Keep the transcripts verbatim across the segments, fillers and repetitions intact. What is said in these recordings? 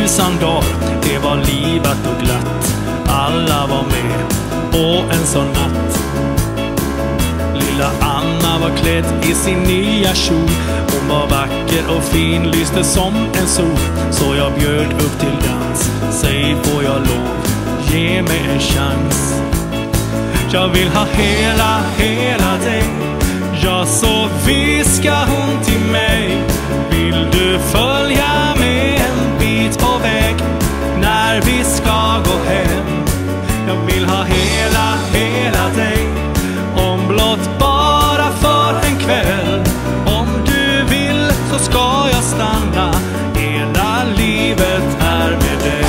tusen dagar, det var livat och glatt. Alla var med på en sån natt. Lilla Anna var klädd i sin nya kjol. Hon var vacker och fin, lyste som en sol. Så jag bjöd upp till dans. Säg, får jag lov, ge mig en chans. Jag vill ha hela, hela dig. Ja, så viska hon till mig. Vill du följa med en bit på väg när vi ska gå hem? Jag vill ha hela, hela dig. Om blott bara för en kväll. Om du vill så ska jag stanna. Hela livet är med dig.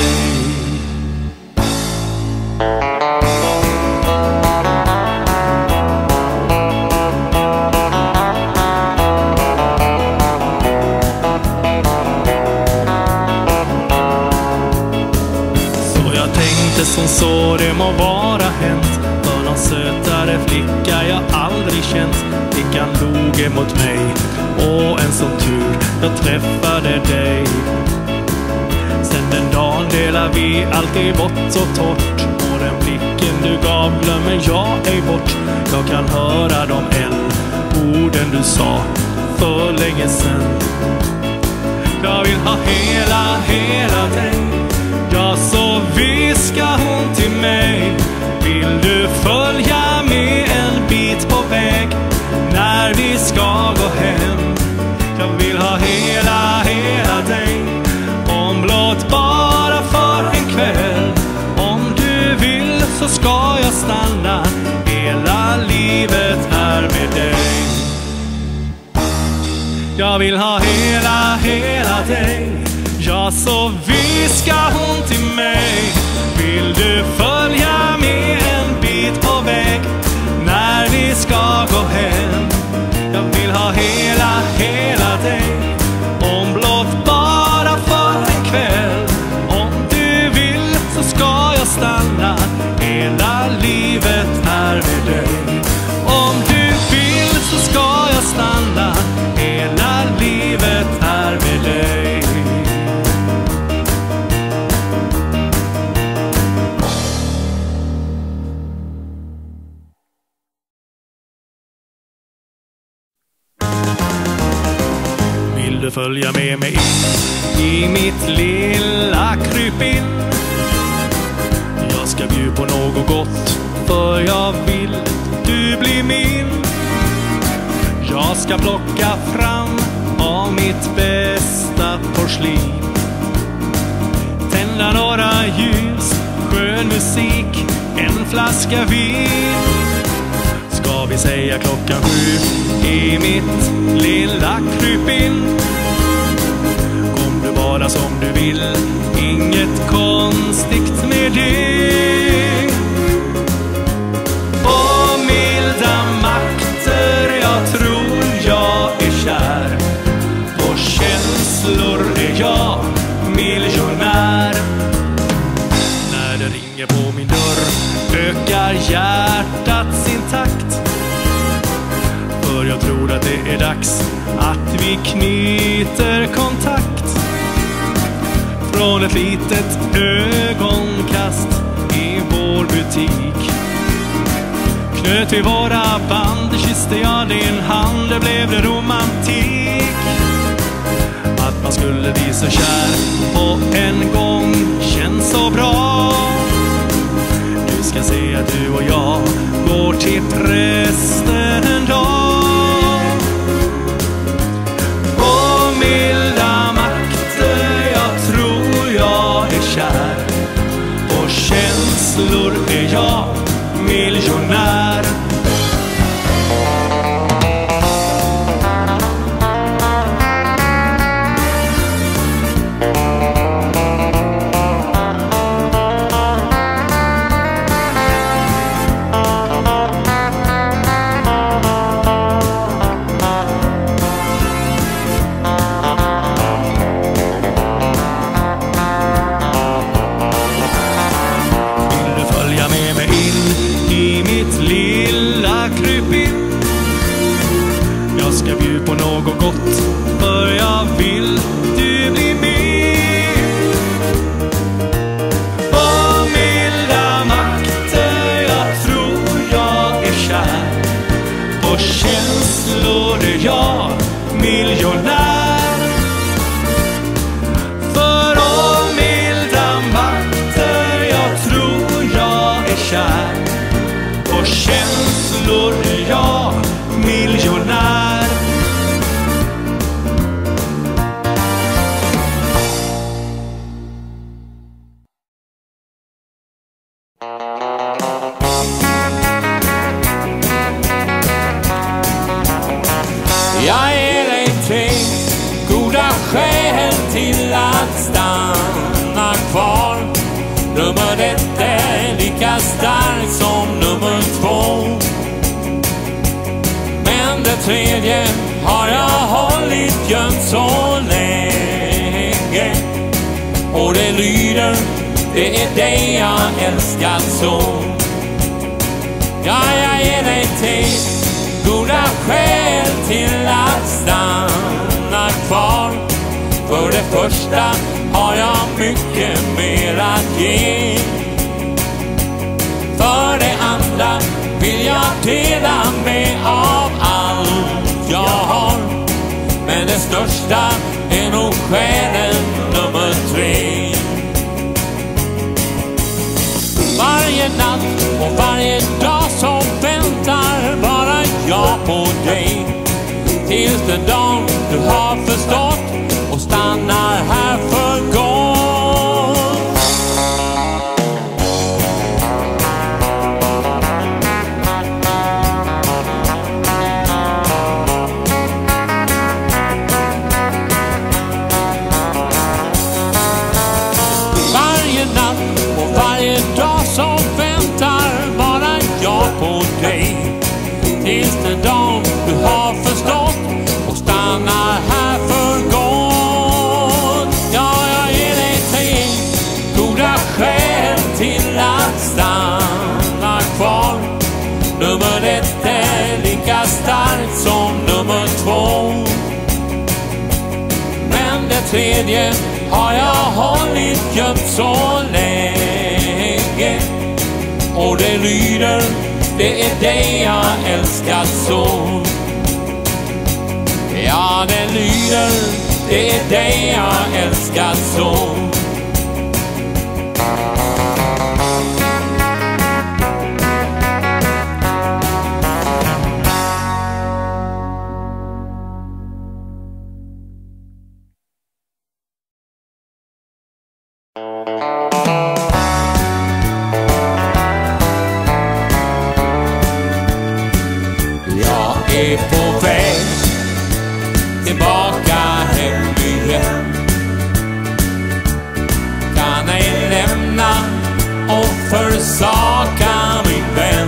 Som så det må vara hänt. För någon sötare flicka jag aldrig känt. Flickan log emot mig. Och en sån tur, jag träffade dig. Sen den dagen delar vi alltid vått och torrt. Och den blicken du gav glömmer jag ej bort. Jag kan höra dem än, orden du sa för länge sen. Jag vill ha hela, hela dig. Ja, så viska hon till mig. Vill du följa med en bit på väg när vi ska gå hem? Jag vill ha hela, hela dig. Om blott bara för en kväll. Om du vill så ska jag stanna. Hela livet är med dig. Jag vill ha hela, hela dig. Ja, så viska hon till mig. Vill du följa med en bit på väg när vi ska gå hem? Jag vill ha hela, hela dig. Om blott bara för en kväll. Om du vill så ska jag stanna. Hela livet är med dig. Om du vill så ska jag stanna. Hela livet är med dig. Du följa med mig in i mitt lilla krypin. Jag ska bjuda på något gott, för jag vill du blir min. Jag ska plocka fram av mitt bästa porslin. Tända några ljus, skön musik, en flaska vin. Ska vi säga klockan sju i mitt lilla krypin. Kom du bara som du vill, inget konstigt med det. Och milda makter, jag tror jag är kär. Och känslor är jag miljonär. När det ringer på min dörr ökar hjärtat sin takt. För jag tror att det är dags att vi knyter kontakt. Från ett litet ögonkast i vår butik knöt vi våra band, kysste jag din hand, det blev det romantik. Att man skulle bli så kär på en gång känns så bra. Du ska se att du och jag går till prästen en dag. Och milda makter, jag tror jag är kär. Och känslor är jag miljonär. Nummer ett är lika starkt som nummer två. Men det tredje har jag hållit gömt så länge. Och det lyder, det är dig jag älskar så. Ja, jag ger dig till goda skäl till att stanna kvar. För det första har jag mycket mer att ge. För det andra vill jag dela med av allt jag har. Men det största är nog skälen nummer tre. Varje natt och varje dag så väntar bara jag på dig. Tills den dag du har förstått och stannar här för gott. Varje natt och varje dag så väntar bara jag på dig. Tills den dag du har förstått och stannar här för gott. Ja, jag ger dig tre goda skäl till att stanna kvar. Nummer ett är lika starkt som nummer två. Men det tredje har jag hållit gömt så länge. Och det lyder, det är dig jag älskar så. Ja, det lyder, det är dig jag älskar så. Jag är på väg tillbaka hem igen. Kan ej lämna och försaka min vän.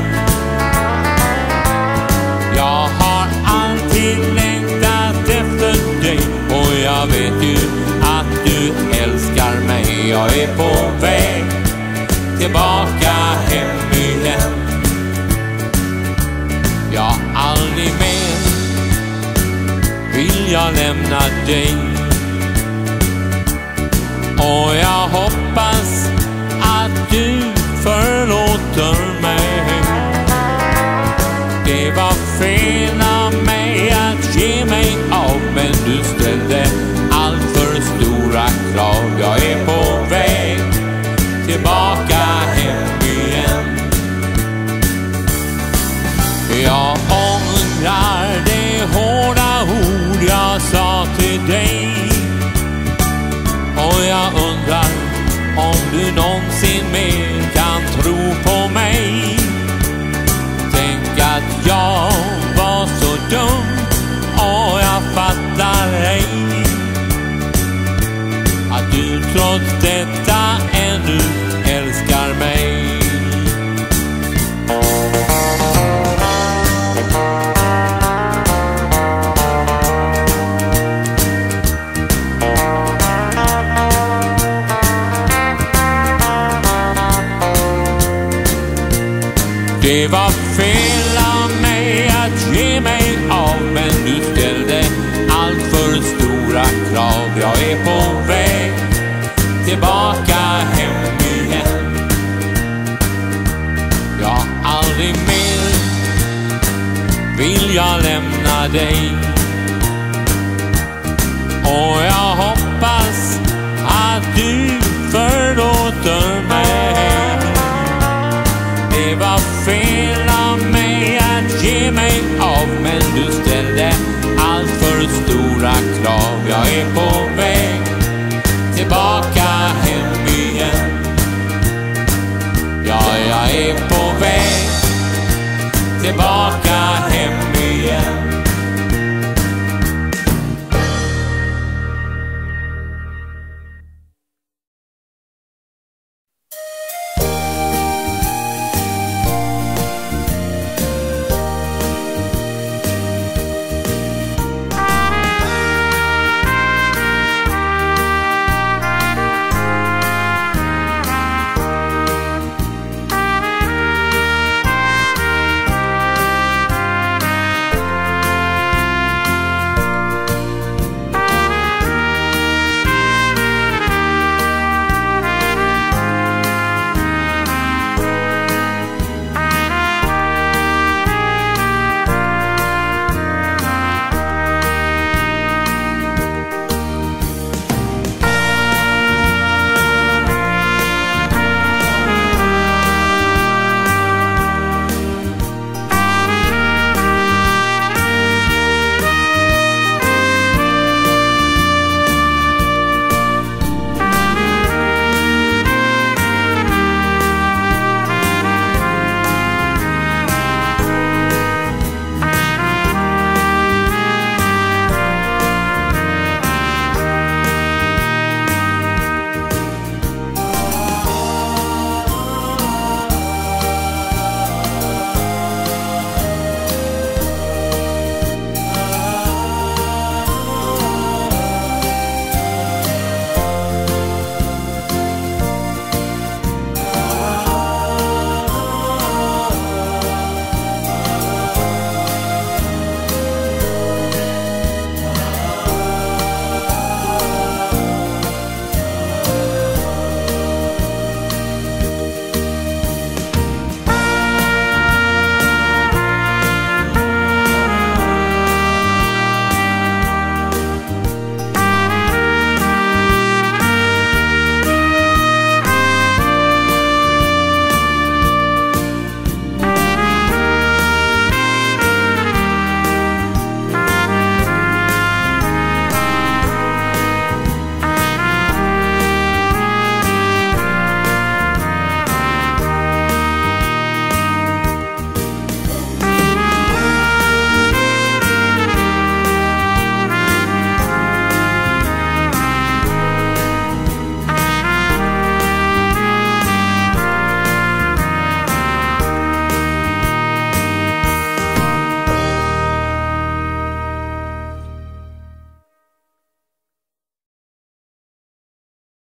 Jag har alltid längtat efter dig och jag vet ju att du älskar mig. Jag är på väg tillbaka hem igen. Jag aldrig mer vill jag lämna dig. Och jag hoppas att du förlåter mig. Det var fel av mig att ge mig av, men du ställde allt för stora krav. Jag är på väg tillbaka hem igen. Jag ångrar det hårda ord jag sa till dig. Och jag undrar om du någonsin mer kan tro på mig. Tänk att jag var så dum och jag fattar ej att du trots detta ännu älskar mig. Det var fel av mig att ge mig av, men du ställde allt för stora krav. Jag är på väg tillbaka hem igen. Jag aldrig mer vill jag lämna dig. Och jag hoppas att du förlåter mig. Det var fel av mig att ge mig av, men du ställde allt för stor